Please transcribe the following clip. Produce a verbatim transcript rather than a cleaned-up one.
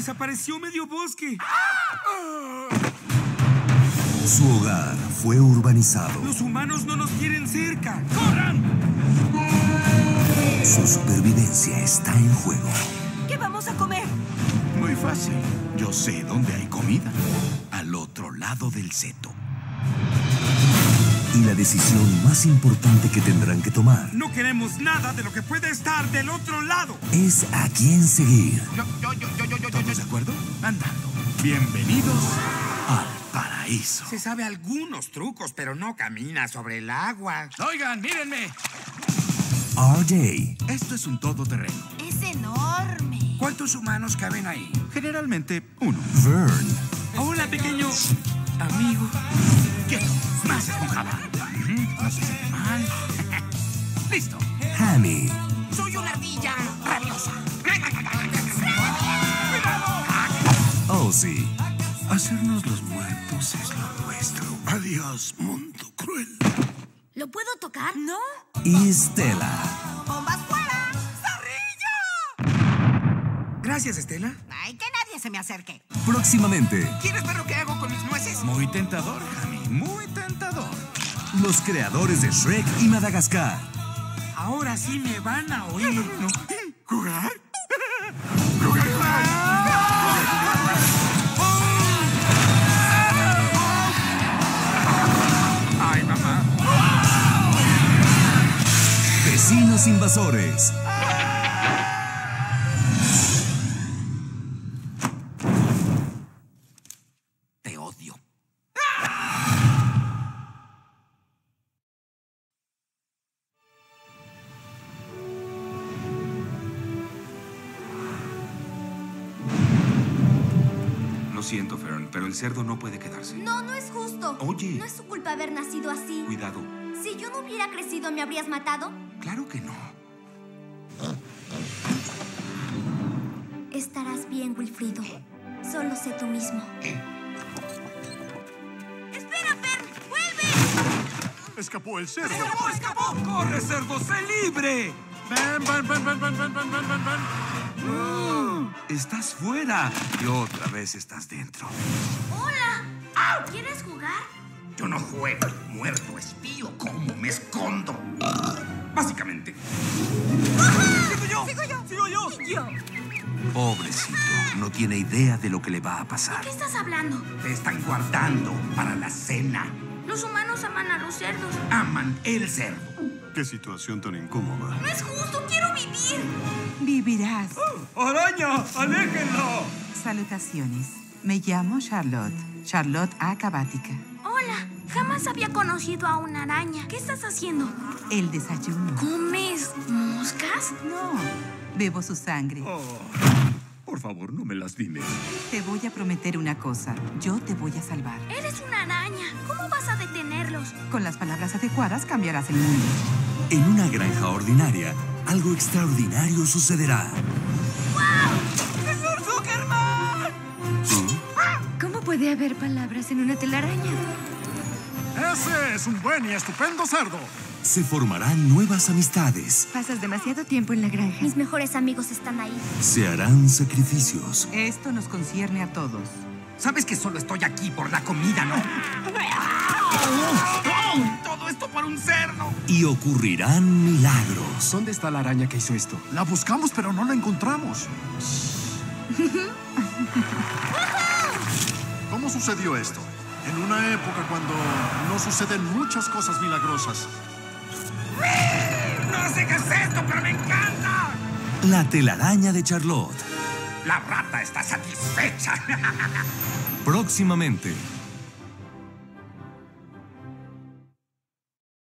Desapareció medio bosque. Su hogar fue urbanizado. Los humanos no nos quieren cerca. ¡Corran! Su supervivencia está en juego. ¿Qué vamos a comer? Muy fácil. Yo sé dónde hay comida. Al otro lado del seto. Y la decisión más importante que tendrán que tomar No queremos nada de lo que puede estar del otro lado. es a quién seguir. Yo, yo, yo, yo, yo, yo, ¿Todos de acuerdo? Andando. Bienvenidos al paraíso. Se sabe algunos trucos, pero no camina sobre el agua. Oigan, mírenme. R J, Esto es un todoterreno. Es enorme. ¿Cuántos humanos caben ahí? Generalmente uno. Vern, Hola, pequeño amigo. Quieto. Más esponjada. Ujú, no se siente mal. Listo. Hammy, Soy una ardilla rabiosa. Ozzy Hacernos los muertos es lo nuestro. Adiós, mundo cruel. ¿Lo puedo tocar? No. y Stella. ¡Bombas fuera! ¡Zorrillo! Gracias, Estela. Ay, que nadie se me acerque. Próximamente, ¿Quieres ver lo que hago con mis nueces? Muy tentador, Hammy. Muy tentador. los creadores de Shrek y Madagascar. Ahora sí me van a oír. No. ¿Jugar? Ay, mamá. Vecinos invasores. Te odio. Lo siento, Fern, pero el cerdo no puede quedarse. No, no es justo. Oye. No es su culpa haber nacido así. Cuidado. Si yo no hubiera crecido, ¿me habrías matado? Claro que no. Estarás bien, Wilfrido. Solo sé tú mismo. ¡Espera, Fern! ¡Vuelve! Escapó el cerdo. ¡Escapó, escapó! ¡Corre, cerdo! ¡Sé libre! Ven, ven, ven, ven, ven, ven, ven, ven, ven, ven. Estás fuera. Y otra vez estás dentro. ¡Hola! ¿Quieres jugar? Yo no juego. Muerto, espío. ¿Cómo me escondo? Básicamente. ¡Sigo yo! ¡Sigo yo! ¡Sigo yo! Y yo. Pobrecito. No tiene idea de lo que le va a pasar. ¿Qué estás hablando? Te están guardando para la cena. Los humanos aman a los cerdos. Aman el cerdo. Qué situación tan incómoda. ¡No es justo! ¡Quiero vivir! Vivirás. ¡Araña! ¡Aléjenlo! Salutaciones. Me llamo Charlotte. Charlotte Acabática. Hola. Jamás había conocido a una araña. ¿Qué estás haciendo? El desayuno. ¿Comes moscas? No. Bebo su sangre. Por favor, no me lastimes. Te voy a prometer una cosa. Yo te voy a salvar. Eres una araña. ¿Cómo vas a detenerlos? Con las palabras adecuadas cambiarás el mundo. En una granja ordinaria, algo extraordinario sucederá. ¡Jesús Zuckerman! ¿Cómo puede haber palabras en una telaraña? Ese es un buen y estupendo cerdo. Se formarán nuevas amistades. Pasas demasiado tiempo en la granja. Mis mejores amigos están ahí. Se harán sacrificios. Esto nos concierne a todos. Sabes que solo estoy aquí por la comida, ¿no? ¡Todo esto por un cerdo! Y ocurrirán milagros. ¿Dónde está la araña que hizo esto? La buscamos, pero no la encontramos. ¿Cómo sucedió esto? En una época cuando no suceden muchas cosas milagrosas. No sé qué es esto, pero me encanta. La telaraña de Charlotte. La rata está satisfecha. Próximamente.